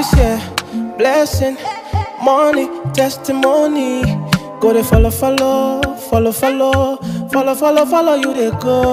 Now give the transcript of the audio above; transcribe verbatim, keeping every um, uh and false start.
This year, blessing, money, testimony. Go they follow, follow, follow, follow, follow, follow, follow you they go.